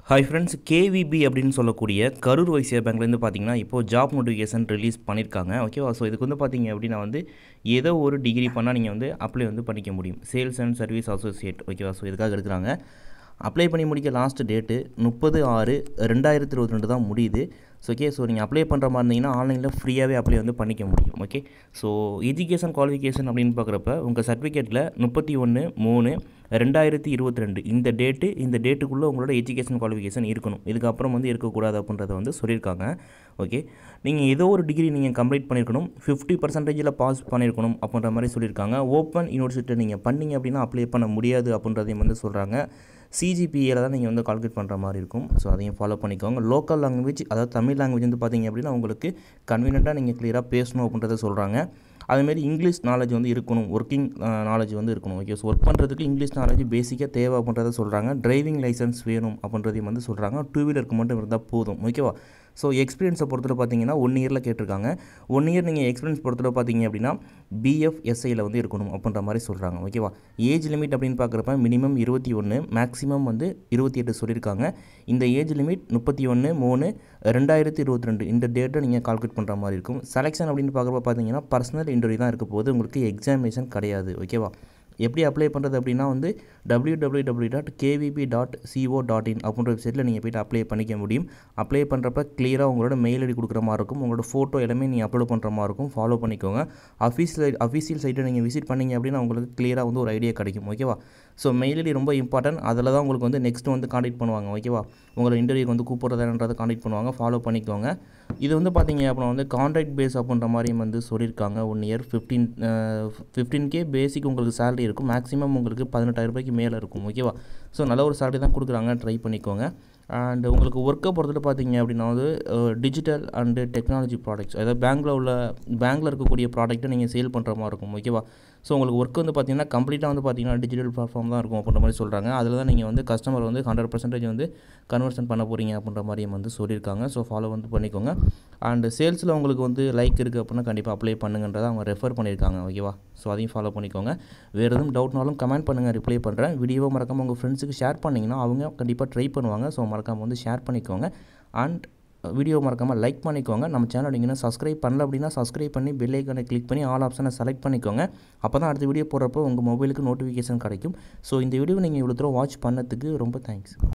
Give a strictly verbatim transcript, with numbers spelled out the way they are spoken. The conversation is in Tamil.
Hi friends, K V B அப்படின்னு சொல்லக்கூடிய கரூர் வைசியா பேங்க்லேருந்து பார்த்தீங்கன்னா இப்போ ஜாப் நோட்டிஃபிகேஷன் ரிலீஸ் பண்ணியிருக்காங்க. ஓகேவா? ஸோ இதுக்கு வந்து பார்த்தீங்க அப்படின்னா வந்து ஏதோ ஒரு டிகிரி பண்ணால் நீங்கள் வந்து அப்ளை வந்து பண்ணிக்க முடியும். Sales and service associate. ஓகேவா? ஸோ இதுக்காக எடுக்கிறாங்க. அப்ளை பண்ணி முடிக்க லாஸ்ட் டேட்டு முப்பது ஆறு ரெண்டாயிரத்தி இருபத்தி ரெண்டு தான் முடியுது. ஸோ ஓகே ஸோ நீங்கள் அப்ளை பண்ணுற மாதிரி இருந்தீங்கன்னா ஆன்லைனில் ஃப்ரீயாகவே அப்ளை வந்து பண்ணிக்க முடியும். ஓகே ஸோ எஜுகேஷன் குவாலிஃபிகேஷன் அப்படின்னு பார்க்குறப்ப உங்கள் சர்டிஃபிகேட்டில் முப்பத்தி ஒன்று மூணு ரெண்டாயிரத்தி இருபத்தி ரெண்டு இந்த டேட்டு இந்த டேட்டுக்குள்ளே உங்களோட எஜுகேஷன் குவாலிஃபிகேஷன் இருக்கணும். இதுக்கப்புறம் வந்து இருக்கக்கூடாது அப்படின்றத வந்து சொல்லியிருக்காங்க. ஓகே நீங்கள் ஏதோ ஒரு டிகிரி நீங்கள் கம்ப்ளீட் பண்ணியிருக்கணும், ஃபிஃப்டி பர்சன்டேஜில் பாஸ் பண்ணியிருக்கணும் அப்படின்ற மாதிரி சொல்லியிருக்காங்க. ஓப்பன் யூனிவர்சிட்டியில் நீங்கள் பண்ணிங்க அப்படின்னா அப்ளை பண்ண முடியாது அப்படின்றதையும் வந்து சொல்கிறாங்க. சிஜிபிஏல தான் நீங்கள் வந்து கால்குலேட் பண்ணுற மாதிரி இருக்கும். ஸோ அதையும் ஃபாலோ பண்ணிக்கோங்க. லோக்கல் லாங்குவேஜ் அதாவது தமிழ் லாங்குவேஜ் வந்து பார்த்தீங்க அப்படின்னா உங்களுக்கு கன்வீனியண்ட்டாக நீங்கள் கிளியராக பேசணும் அப்படின்றத சொல்கிறாங்க. அதுமாரி இங்கிலீஷ் நாலேஜ் வந்து இருக்கணும், ஒர்க்கிங் நாலேஜ் வந்து இருக்கணும். ஓகே ஸோ ஒர்க் பண்ணுறதுக்கு இங்கிலீஷ் நாலேஜ் பேசிக்காக தேவை அப்படின்றத சொல்கிறாங்க. டிரைவிங் லைசன்ஸ் வேணும் அப்படின்றதையும் வந்து சொல்கிறாங்க. டூ வீலருக்கு மட்டும் இருந்தால் போதும். ஓகேவா? ஸோ எக்ஸ்பீரியன்ஸை பொறுத்தவரை பார்த்தீங்கன்னா ஒன் இயரில் கேட்டிருக்காங்க. ஒன் இயர் நீங்கள் எக்ஸ்பீரியன்ஸ் பொறுத்தவரை பார்த்தீங்க அப்படின்னா பிஎஃப்எஸ்ஐயில் வந்து இருக்கணும் அப்படின்ற மாதிரி சொல்கிறாங்க. ஓகேவா? ஏஜ் லிமிட் அப்படின்னு பார்க்குறப்ப மினிமம் இருபத்தி ஒன்று, மேக்ஸிமம் வந்து இருபத்தி எட்டு சொல்லியிருக்காங்க. இந்த ஏஜ் லிமிட் முப்பத்தி ஒன்று மூணு ரெண்டாயிரத்தி இருபத்தி ரெண்டு இந்த டேட்டை நீங்கள் கால்குலேட் பண்ணுற மாதிரி இருக்கும். செலெக்ஷன் அப்படின்னு பார்க்குறப்ப பார்த்தீங்கன்னா பர்சனல் இன்டர்வியூ தான் இருக்க போது, உங்களுக்கு எக்ஸாமினேஷன் கிடையாது. ஓகேவா? எப்படி அப்ளை பண்ணுறது அப்படின்னா வந்து W W W dot KVB dot CO dot in அப்படின்ற வெப்சைட்டில் நீங்கள் போய்ட்டு அப்ளை பண்ணிக்க முடியும். அப்ளை பண்ணுறப்ப கிளியராக உங்களோட மெயில் ஐடி கொடுக்குற மாதிரி இருக்கும். உங்களோட ஃபோட்டோ எல்லாமே நீங்கள் அப்லோட் பண்ணுற மாதிரி இருக்கும். ஃபாலோ பண்ணிக்கோங்க. அஃபீஷியல் அஃபீஷியல் சைட்டை நீங்கள் விசிட் பண்ணிங்க அப்படின்னா உங்களுக்கு கிளியராக வந்து ஒரு ஐடியா கிடைக்கும். ஓகேவா? ஸோ மெயில் ஐடி ரொம்ப இம்பார்ட்டன்ட். அதில் தான் உங்களுக்கு வந்து நெக்ஸ்ட் வந்து கான்டெக்ட் பண்ணுவாங்க. ஓகேவா? உங்களை இன்டர்வியூக்கு வந்து கூப்பிட்றதுன்றதை கான்டெக்ட் பண்ணுவாங்க. ஃபாலோ பண்ணிக்கோங்க. இது வந்து பார்த்தீங்க அப்படின்னா வந்து கான்ட்ராக்ட் பேஸ் அப்படின்ற மாதிரியும் வந்து சொல்லியிருக்காங்க. One year fifteen fifteen K basic உங்களுக்கு சேலரி இருக்கும். மேக்ஸிமம் உங்களுக்கு பதினெட்டாயிரம் ரூபாய்க்கு மேலே இருக்கும். ஓகேவா? ஸோ நல்ல ஒரு சேலரி தான் கொடுக்குறாங்க. ட்ரை பண்ணிக்கோங்க. அண்ட் உங்களுக்கு ஒர்க்கை பொறுத்துட்டு பார்த்தீங்க அப்படின்னா வந்து டிஜிட்டல் அண்டு டெக்னாலஜி ப்ராடக்ட்ஸ், அதாவது பேங்க்கில் உள்ள பேங்க்கில் இருக்கக்கூடிய ப்ராடக்ட்டை நீங்கள் சேல் பண்ணுற மாதிரி இருக்கும். ஓகேவா? ஸோ உங்களுக்கு ஒர்க் வந்து பார்த்தீங்கன்னா கம்ப்ளீட்டாக வந்து பார்த்தீங்கன்னா டிஜிட்டல் பிளாட்ஃபார்ம் தான் இருக்கும் அப்படின்ற மாதிரி சொல்கிறாங்க. அதில் தான் நீங்கள் வந்து கஸ்டமர் வந்து ஹண்ட்ரட் பர்சன்டேஜ் வந்து கன்வர்ஷன் பண்ண போகிறீங்க அப்படின்ற மாதிரியும் வந்து சொல்லியிருக்காங்க. ஸோ ஃபாலோ வந்து பண்ணிக்கோங்க. அண்டு சேல்ஸில் உங்களுக்கு வந்து லைக் இருக்குது அப்படின்னா கண்டிப்பாக அப்ளை பண்ணுங்கன்றதை அவங்க ரெஃபர் பண்ணியிருக்காங்க. ஓகேவா? ஸோ அதையும் ஃபாலோ பண்ணிக்கோங்க. வேறு எதுவும் டவுட்னாலும் கமெண்ட் பண்ணுங்கள், ரிப்ளை பண்ணுறேன். வீடியோவை மறக்காமல் உங்கள் ஃப்ரெண்ட்ஸுக்கு ஷேர் பண்ணிங்கன்னா அவங்க கண்டிப்பாக ட்ரை பண்ணுவாங்க. ஸோ மறக்காமல் வந்து ஷேர் பண்ணிக்கோங்க. அண்ட் வீடியோ மறக்காமல் லைக் பண்ணிக்கோங்க. நம்ம சேனல் நீங்கள் சப்ஸ்கிரைப் பண்ணல அப்படின்னா சப்ஸ்கிரைப் பண்ணி பெல் ஐக்கானை கிளிக் பண்ணி ஆல் ஆப்ஷனை செலக்ட் பண்ணிக்கோங்க. அப்போ தான் அடுத்த வீடியோ போடுறப்போ உங்கள் மொபைலுக்கு நோட்டிஃபிகேஷன் கிடைக்கும். ஸோ இந்த வீடியோ நீங்கள் இவ்வளோ தூரம் வாட்ச் பண்ணதுக்கு ரொம்ப தேங்க்ஸ்.